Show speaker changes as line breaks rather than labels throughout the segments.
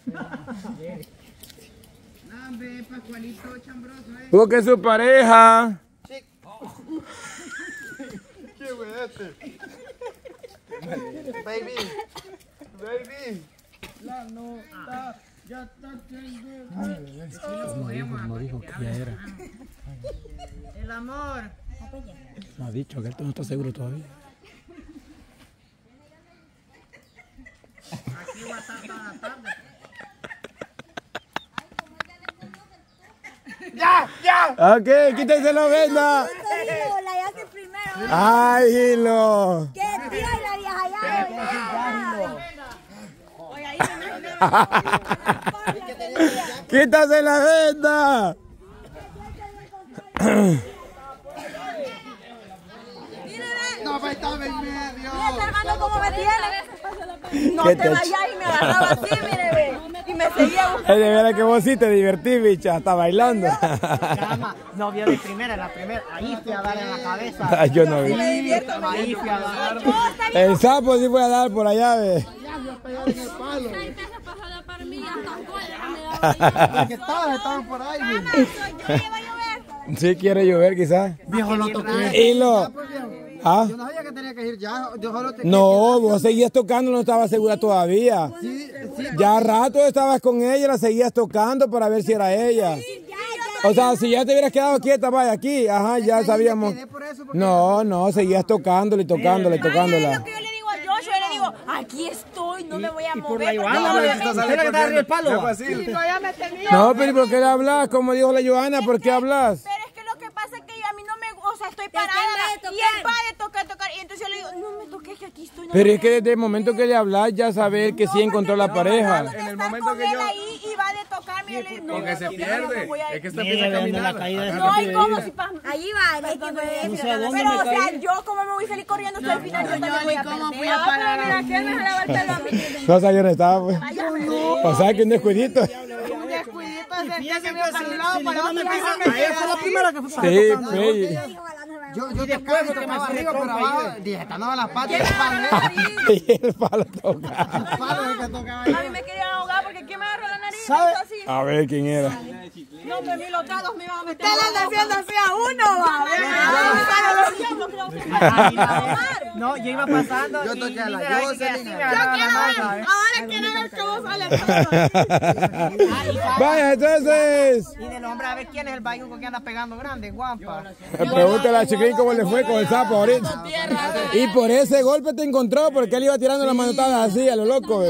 Pascualito chambroso,
Busque su pareja.
¿Qué güey este? Baby.
La nota ya está
No dijo que ya era.
El amor.
No ha dicho que esto no está seguro todavía.
Aquí va a estar toda la tarde.
¡Ya!
Ok, quítense la venda.
La hace primero.
Ay, Hilo.
¿Qué tía y la vieja ya?
Quítase la venda.
No, pues estaba en medio.
Mira, hermano, cómo me tiene. No
¿Qué
te
te
vayas y me agarraba así, mire, ve. Y me seguía buscando.
Es de veras que vos sí te divertí, bicha, hasta bailando.
Cama, no vio de primera, la primera. Ahí fui a dar en la cabeza.
Ay, yo no vi.
Ahí fui a dar.
El sapo sí fue a dar por allá, ve.
Que todas estaban por ahí, güey.
Sí quiere llover, quizás.
Viejo, lo toqué.
Hilo. ¿Ah?
Yo no sabía que tenía que ir ya. Yo solo te...
No, vos seguías tocando, no estabas segura todavía.
Sí.
Ya rato estabas con ella, la seguías tocando para ver si era ella. O sea, si ya te hubieras quedado quieta, vaya aquí, ajá, ya sabíamos. No, seguías tocándole, tocándola.
Es lo que yo le digo a Joshua, yo le digo, aquí estoy, no me voy a mover.
No, pero ¿por qué le hablas? Como dijo la Johanna, ¿por qué hablas?
Pero es que lo que pasa es que a mí no me, o sea, estoy parada y él va de tocar, y entonces yo le digo, no me toques que aquí estoy.
Pero es que desde el momento que le hablas ya saber que sí encontró la pareja.
En el momento que yo ahí y va de tocar, mire, le digo,
Porque se pierde. Es que está
Mira,
empezando a
la
caminar.
caída de
no hay como si pasa.
Allí va, es que
Pero, o sea, yo como me voy feliz corriendo hasta el final, yo también voy a perder. Mira, ¿quién me jalaba el pelo a mí?
No, o sea, yo no estaba, pues. O sea, que un descuidito.
Un descuidito ese que me para un lado, para otro. Ella fue la primera que fue.
Sí, pues.
Yo después porque me arriba, pero abajo dije, están las patas.
Y el palo toca.
A mí me querían ahogar porque ¿quién me agarró la nariz?
¿Sabe?
Así.
A ver quién era.
No, pues ni los trados me iban a meter. Ustedes le defienden así a uno, va.
No, yo iba pasando.
Yo toqué a la Jocelyn.
Ahora quiero ver cómo sale todo.
Vaya, entonces.
Y del hombre a ver quién es el bayuco que anda pegando grande, guampa.
Pregúntale a Chiquín cómo le fue con el sapo ahorita. Y por ese golpe te encontró porque él iba tirando las manotadas así a lo loco.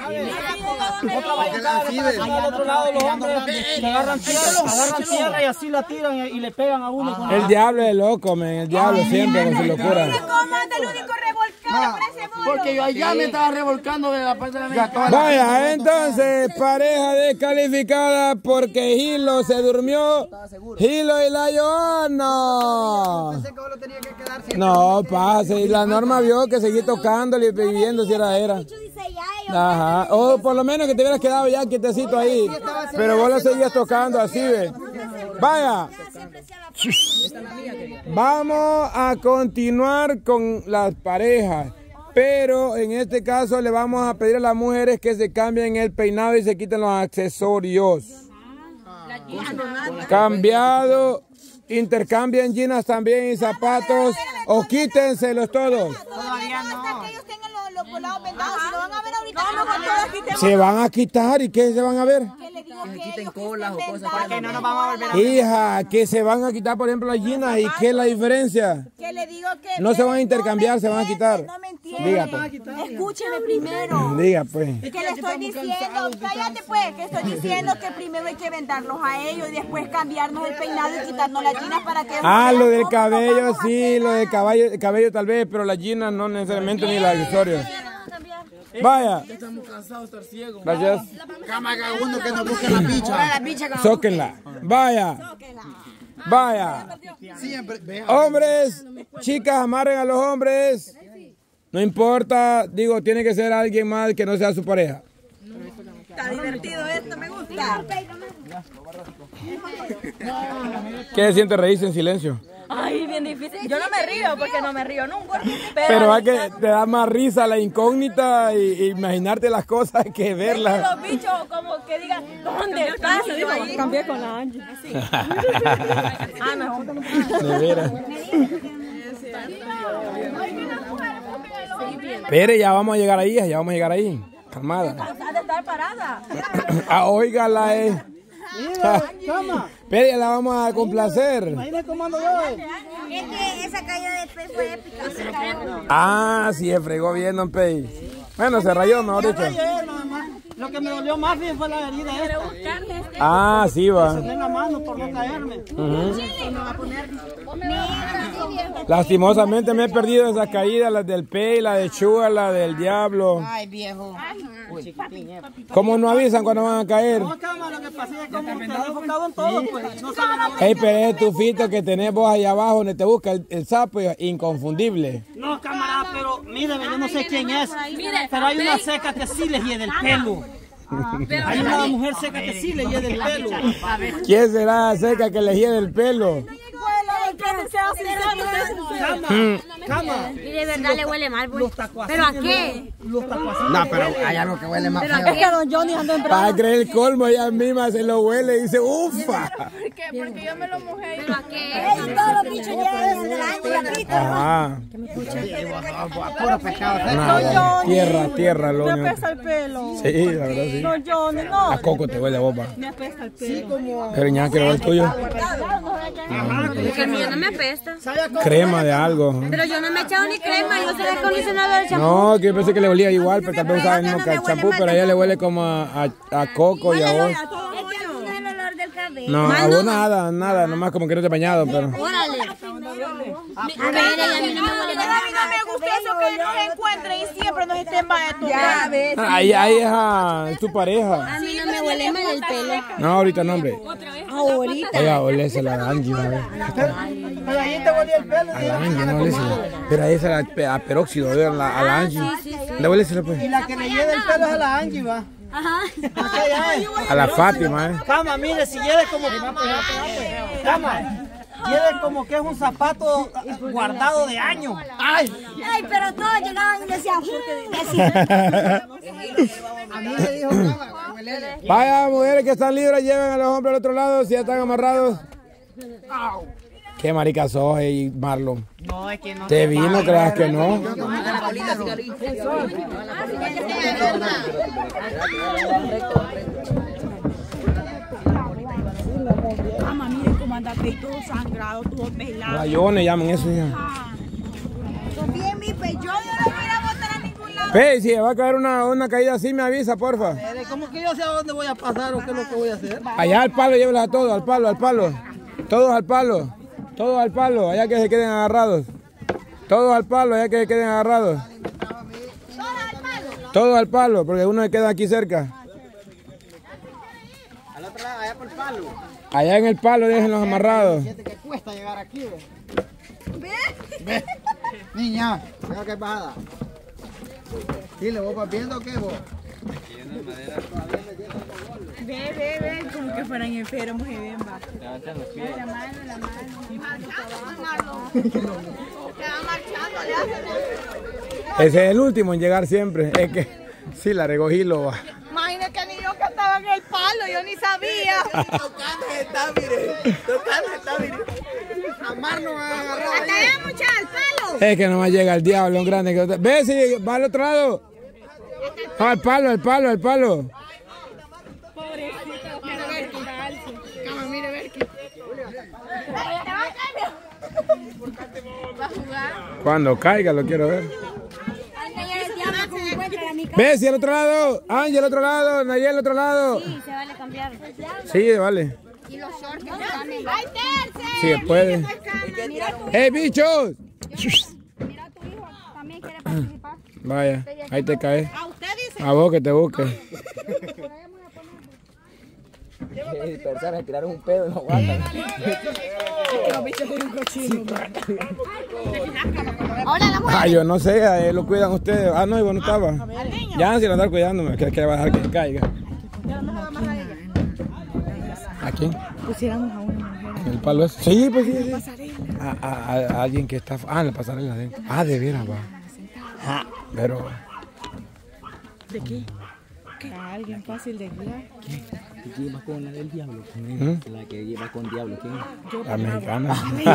Al otro lado los hombres que agarran tierra y así la tiran y le pegan a uno. Con
El diablo es loco, men. El diablo siempre con su locura.
¿Cómo anda el único revolcado por ese mundo?
porque yo allá me estaba revolcando de la parte de la
Vaya, entonces, pareja descalificada porque Hilo se durmió. Hilo y la Johanna.
Pensé que solo tenía que quedar sin...
No, pase. Y la Norma vio que seguí tocándole y viviendo si era. Ajá. O por lo menos que te hubieras quedado ya quietecito ahí. Pero vos lo seguías tocando así, ve. Vaya. Vamos a continuar con las parejas. Pero en este caso le vamos a pedir a las mujeres que se cambien el peinado y se quiten los accesorios. Cambiado. Intercambien jeans también y zapatos. O quítenselos todos.
Todavía no. Hasta que ellos tengan los volados vendados. Si lo van a ver ahorita, no, con todas quitemos.
Se van a quitar. ¿Y qué se van a ver?
Que le digo que quiten colas o cosas para
que no nos vamos a volver a
Hija, que se van a quitar, por ejemplo, las jeans. ¿Y qué es la diferencia?
Que le digo que
No se van a intercambiar, se van a quitar.
No me entiendes.
Diga, pues.
Escúcheme primero.
Diga, pues.
Que le estoy diciendo, cállate pues, que estoy diciendo que primero hay que vendarlos a ellos y después cambiarnos el peinado y quitarnos las jeans para que...
Ah, lo del cabello, sí, lo del cabello tal vez, pero las jeans no necesariamente ni los accesorios. Vaya.
Estamos cansados de estar ciegos.
Gracias.
Cámara uno que nos busque la picha.
Zóquenla. Vaya. Vaya.
Siempre.
Hombres, chicas, amarren a los hombres. No importa, digo, tiene que ser alguien más que no sea su pareja.
Está divertido esto, me gusta.
¿Qué se siente reírse en silencio?
Ay, bien difícil. Yo no me río porque no me río nunca.
Pero es que te da más risa la incógnita y imaginarte las cosas que verlas.
Los bichos como que digan, ¿dónde estás? Cambié con la Angie. Sí. Mejor.
De veras. Pere, ya vamos a llegar ahí, Calmada.
¿Has de estar parada?
Óigala, Pere, ya la vamos a complacer.
Imagínate cómo ando yo.
Es que esa caída de Pei fue épica.
Sí, se fregó bien, don Pei. Bueno, se rayó, mejor dicho.
Lo que me dolió más bien fue la herida esta.
Sí va.
En la mano por no caerme.
Lastimosamente me he perdido esas caídas, las del Pei, la de Chua, la del Diablo.
Ay, viejo.
¿Cómo no avisan cuando van a caer?
No, cama, lo que pasa es que como usted enfocado en todo, pues no sabe nada.
Pero ese tufito que tenés vos ahí abajo donde te busca el sapo, inconfundible.
No, camarada, pero míreme, yo no sé quién es. Pero hay una seca que sí le hiede el pelo. Hay una mujer seca que sí le hiede el pelo.
¿Quién será la seca que le hiede el pelo?
Cama.
Y de verdad le huele mal, pues. ¿Pero a qué?
No, pero hay algo que huele más feo.
Es que don Johnny anda en
Para creer el colmo, ella misma se lo huele y dice, ¡ufa!
Porque yo me lo mojé. ¿Pero a qué? Todos los bichos llegan del año
Puro pescado.
Tierra, lo
Me apesta el pelo.
Sí, la verdad sí.
Don Johnny, no.
A coco te huele a boba.
Me apesta el pelo.
Pero ya quiero ver el tuyo.
Porque el mío no me apesta.
Crema de algo.
Pero yo no me he echado ni crema, yo soy el acondicionador del champú.
No, que yo pensé que le olía igual, pero tal vez usaba el mismo champú, pero a ella le huele como a coco y a vos.
Es que no es el olor del cabello.
No, a vos nada, nomás como que no te he bañado, pero...
Órale.
A mí no me gusta eso que nos encuentren y siempre nos estén bajando. Ya ves.
Ahí es tu pareja.
A mí no me huele mal el pelo.
No, ahorita no, hombre.
Ahorita.
Oiga, olésela a la Angie, a ver.
Pero ahí te volía el pelo.
A la Angie, no olésela. Pero ahí es a peróxido, a la Angie. Le olésela, pues.
Y la que le hiede el pelo es a la Angie, va.
Ajá.
A la Fátima,
Cama, mire, si hiede como... Cama. Hiede como que es un zapato guardado de años.
Ay, pero todos llegaban y decían,
A mí me dijo
Vaya, mujeres que están libres, lleven a los hombres al otro lado, si ya están amarrados. Qué marica sos, Marlon.
No, es que no.
Te vi, no creas que no.
Cama, miren cómo anda todo sangrado, todo pelado.
Rayones llaman eso ya.
bien mi pe, yo no lo voy a botar a ningún lado.
Pe, si va a caer una caída así, me avisa, porfa.
¿Cómo que yo sé a dónde voy a pasar o qué es lo que voy a hacer?
Allá al palo, llévelas a todos, al palo. Todos al palo. Todos al palo, allá que se queden agarrados. Todos al palo, allá que se queden agarrados. Todos al palo, porque uno se queda aquí cerca.
Al otro lado, allá por el palo.
Allá en el palo, déjenlos amarrados.
Siente que cuesta llegar aquí, ¿Ve? Niña, veo que hay bajada. Dile, ¿vos vas viendo o qué vos?
Ve, como que fueran enfermos y ven, va.
La mano.
Ese es el último en llegar siempre. Es que sí, la recogí, lo va.
Imagínate que ni yo que estaba en el palo, yo ni sabía.
Tocando está, mire. Amarnos a agarrar.
Hasta allá, muchachos, al palo.
Es que nomás llega el diablo, un grande. Que... Ve, si va al otro lado. Ah, al palo.
Pobrecito,
Mire, Berky. Va a jugar.
Cuando caiga lo quiero ver. Ve, si al otro lado. Ángel al otro lado. Nayel al otro lado.
Sí, se vale cambiar.
Sí, vale.
Y los shorts que están en...
Sí, puede. ¡Hey, bichos!
Mira, tu hijo también quiere participar.
Vaya, ahí te caes.
a usted dice.
A vos que te busques.
Dispersar, a tirar un pedo, no aguantan.
Ahora la mujer.
Yo no sé, lo cuidan ustedes. Ah, no, igual no estaba. Ya, si lo andar cuidándome, que le va a dejar que caiga. ¿A quién?
Pusiéramos a una mujer.
¿El palo es? Sí, pues sí.
Pasarela.
a alguien que está... Ah, en la pasarela adentro. Ah, de veras, va. Pero...
¿De qué?
A alguien fácil de guiar.
¿Qué? ¿Quién va con la del diablo? La que va con diablo, ¿quién?
La mexicana.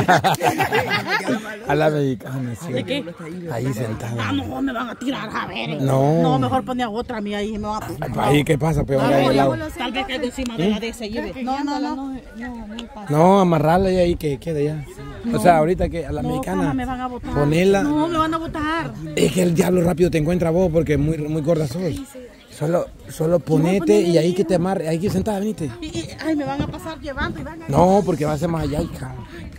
A la mexicana, sí.
¿De qué?
Ahí sentada.
No, me van a tirar, a ver.
No.
No, mejor pone a otra mía ahí y me va a tirar.
Ahí, ¿qué pasa? Peor ahí al lado.
Tal vez caiga encima de la de ese lleve. No.
No, amarrarla y ahí que quede ya. O sea, ahorita que a la mexicana,
me van a botar.
ponela.
No, me van a botar.
Es que el diablo rápido te encuentra vos porque muy gorda sos. Solo ponete y ahí que te amarre, ahí que sentada, venite.
Ay, me van a pasar llevando y van a...
No, porque va a ser más allá, hija.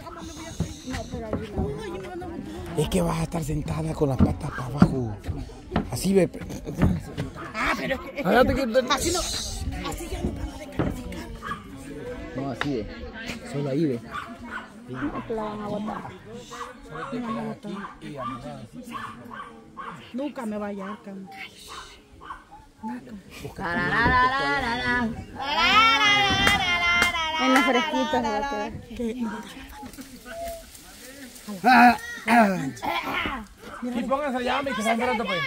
Es que vas a estar sentada con las patas para abajo. Así ve.
Pero
Así no.
así ya no van a descalificar.
No, así ve. Solo ahí ve.
La van a botar.
Nunca me va a hallar, Cam.
En las fresquitas se va a quedar.
Y pónganse allá, que están esperando pues.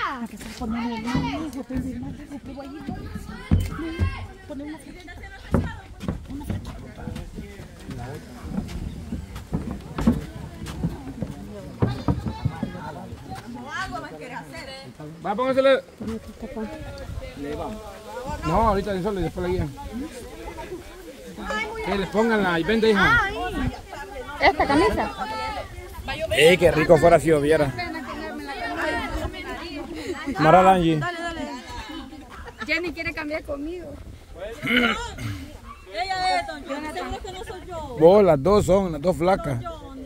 Va, póngasele. No, ahorita de solo y después la guían. Que les pongan la y vende, hija.
¿Esta camisa?
Qué rico fuera si yo viera. Mara Angie.
Jenny quiere cambiar conmigo.
Ella es, don John. Seguro que no soy yo.
Vos, las dos son, las dos flacas.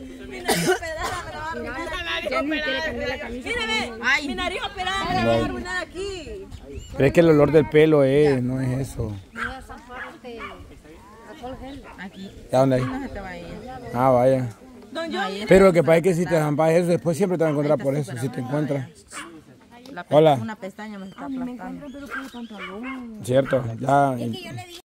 Jenny quiere cambiar la camisa.
Ay, mi nariz operada me va a arruinar aquí.
Pero es que el olor del pelo no es eso.
Aquí.
¿Ya dónde hay?
No se te va a ir.
Ah, vaya.
Don John.
Pero lo que pasa es que si te zampas eso, después siempre te vas a encontrar por eso, si te encuentras. Hola.
Una pestaña me está aplastando.
Cierto, ya.